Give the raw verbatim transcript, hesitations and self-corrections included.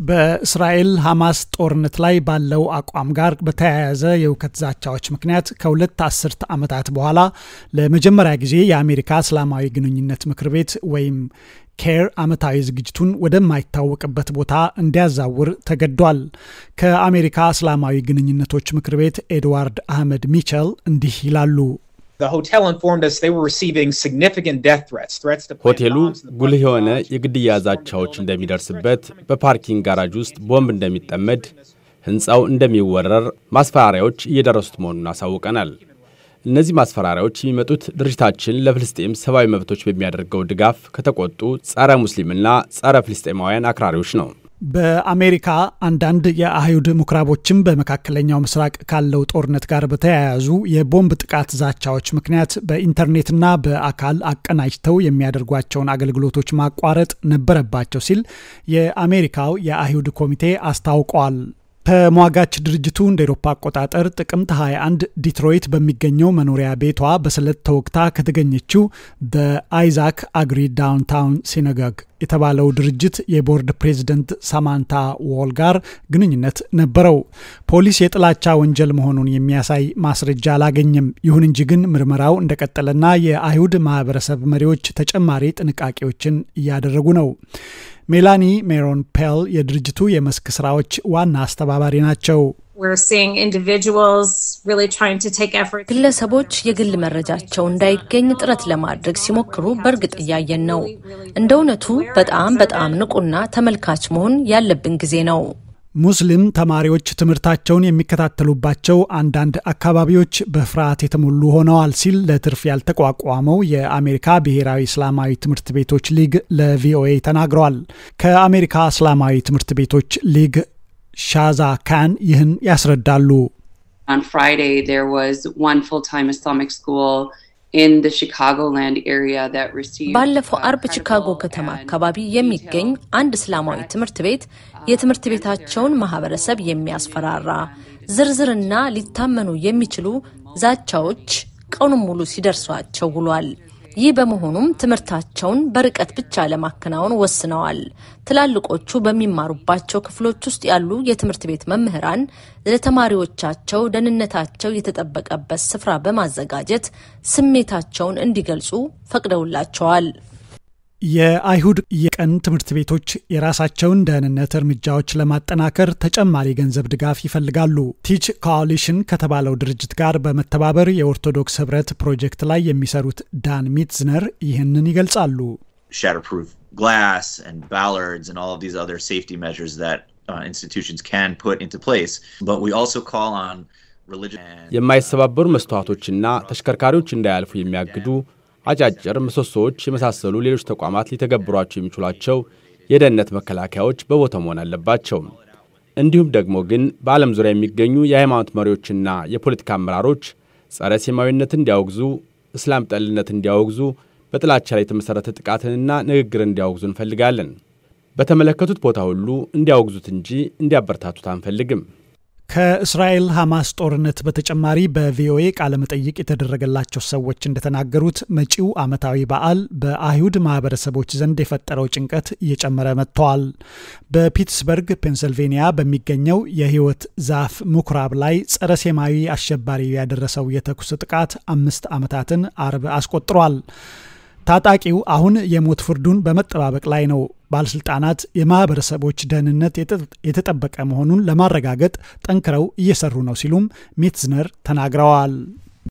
በእስራኤል-ሐማስ ጦርነት ላይ ባለው አቋም ጋር በተያያዘ የውከት ዛቻዎች ምክንያት ከሁለት አስርት ዓመታት በኋላ ለመጀመሪያ ጊዜ የአሜሪካ እስላማዊ ግንኙነት ምክር ቤት ወይም ኬር አመታዊ ዝግጅቱን ወደማይታወቅበት ቦታ እንዲያዛውር ተገዷል። ከአሜሪካ እስላማዊ ግንኙነቶች ምክር ቤት ኤድዋርድ አህመድ ሚቸል እንዲህ ይላሉ። ሆቴሉ ጉልህ የሆነ የግድያ ዛቻዎች እንደሚደርስበት፣ በፓርኪንግ ጋራጅ ውስጥ ቦምብ እንደሚጠመድ፣ ህንጻው እንደሚወረር ማስፈራሪያዎች እየደረሱት መሆኑን አሳውቀናል። እነዚህ ማስፈራሪያዎች የሚመጡት ድርጅታችን ለፍልስጤም ሰብአዊ መብቶች በሚያደርገው ድጋፍ ከተቆጡ ጸረ ሙስሊምና ጸረ ፍልስጤማውያን አክራሪዎች ነው። በአሜሪካ አንዳንድ የአይሁድ ምኩራቦችም በመካከለኛው ምስራቅ ካለው ጦርነት ጋር በተያያዙ የቦምብ ጥቃት ዛቻዎች ምክንያት በኢንተርኔትና በአካል አቀናጅተው የሚያደርጓቸውን አገልግሎቶች ማቋረጥ ነበረባቸው ሲል የአሜሪካው የአይሁድ ኮሚቴ አስታውቋል። ተሟጋች ድርጅቱ እንደ አውሮፓ አቆጣጠር ጥቅምት ሃያ አንድ ዲትሮይት በሚገኘው መኖሪያ ቤቷ በስለት ተወግታ ከተገኘችው በአይዛክ አግሪ ዳውንታውን ሲናጎግ የተባለው ድርጅት የቦርድ ፕሬዝዳንት ሳማንታ ዎል ጋር ግንኙነት ነበረው። ፖሊስ የጥላቻ ወንጀል መሆኑን የሚያሳይ ማስረጃ አላገኘም። ይሁን እንጂ ግን ምርመራው እንደቀጠለና የአይሁድ ማኅበረሰብ መሪዎች ተጨማሪ ጥንቃቄዎችን እያደረጉ ነው። ሜላኒ ሜሮን ፔል የድርጅቱ የመስክ ስራዎች ዋና አስተባባሪ ናቸው። ግለሰቦች የግል መረጃቸው እንዳይገኝ ጥረት ለማድረግ ሲሞክሩ በእርግጥ እያየን ነው። እንደ እውነቱ በጣም በጣም ንቁና ተመልካች መሆን ያለብን ጊዜ ነው። ሙስሊም ተማሪዎች ትምህርታቸውን የሚከታተሉባቸው አንዳንድ አካባቢዎች በፍርሃት የተሞሉ ሆነዋል ሲል ለትርፍ ያልተቋቋመው የአሜሪካ ብሔራዊ እስላማዊ ትምህርት ቤቶች ሊግ ለቪኦኤ ተናግሯል። ከአሜሪካ እስላማዊ ትምህርት ቤቶች ሊግ ሻዛ ካን ይህን ያስረዳሉ። On Friday there was one full-time Islamic school in the Chicagoland area that received ባለፈው አርብ ቺካጎ ከተማ አካባቢ የሚገኝ አንድ እስላማዊ ትምህርት ቤት የትምህርት ቤታቸውን ማህበረሰብ የሚያስፈራራ ዝርዝርና ሊታመኑ የሚችሉ ዛቻዎች ቀኑን ሙሉ ሲደርሷቸው ውሏል። ይህ በመሆኑም ትምህርታቸውን በርቀት ብቻ ለማከናወን ወስነዋል። ትላልቆቹ በሚማሩባቸው ክፍሎች ውስጥ ያሉ የትምህርት ቤት መምህራን ለተማሪዎቻቸው ደህንነታቸው የተጠበቀበት ስፍራ በማዘጋጀት ስሜታቸውን እንዲገልጹ ፈቅደውላቸዋል። የአይሁድ የቀን ትምህርት ቤቶች የራሳቸውን ደህንነት እርምጃዎች ለማጠናከር ተጨማሪ ገንዘብ ድጋፍ ይፈልጋሉ። ቲች ኮአሊሽን ከተባለው ድርጅት ጋር በመተባበር የኦርቶዶክስ ህብረት ፕሮጀክት ላይ የሚሰሩት ዳን ሚትዝነር ይህንን ይገልጻሉ። Shatterproof glass and ballards and all of these other safety measures that uh, institutions can put into place, but we also call on religion. የማይሰባበሩ መስታወቶችና ተሽከርካሪዎች እንዳያልፉ የሚያግዱ አጫጭር ምሰሶዎች የመሳሰሉ ሌሎች ተቋማት ሊተገብሯቸው የሚችሏቸው የደህንነት መከላከያዎች በቦታው መሆን አለባቸው። እንዲሁም ደግሞ ግን በዓለም ዙሪያ የሚገኙ የሃይማኖት መሪዎችና የፖለቲካ አመራሮች ጸረ ሴማዊነትን እንዲያወግዙ፣ እስላም ጠልነትን እንዲያወግዙ፣ በጥላቻ ላይ የተመሰረተ ጥቃትንና ንግግርን እንዲያወግዙ እንፈልጋለን። በተመለከቱት ቦታ ሁሉ እንዲያወግዙት እንጂ እንዲያበረታቱት አንፈልግም። ከእስራኤል-ሐማስ ጦርነት በተጨማሪ በቪኦኤ ቃለ መጠይቅ የተደረገላቸው ሰዎች እንደተናገሩት መጪው ዓመታዊ በዓል በአይሁድ ማኅበረሰቦች ዘንድ የፈጠረው ጭንቀት እየጨመረ መጥቷል። በፒትስበርግ ፔንሲልቬኒያ በሚገኘው የሕይወት ዛፍ ምኩራብ ላይ ጸረ ሴማዊ አሸባሪ ያደረሰው የተኩስ ጥቃት አምስት ዓመታትን አርብ አስቆጥሯል። ታጣቂው አሁን የሞት ፍርዱን በመጠባበቅ ላይ ነው። ባለስልጣናት የማኅበረሰቦች ደህንነት የተጠበቀ መሆኑን ለማረጋገጥ ጠንክረው እየሰሩ ነው ሲሉም ሚትዝነር ተናግረዋል።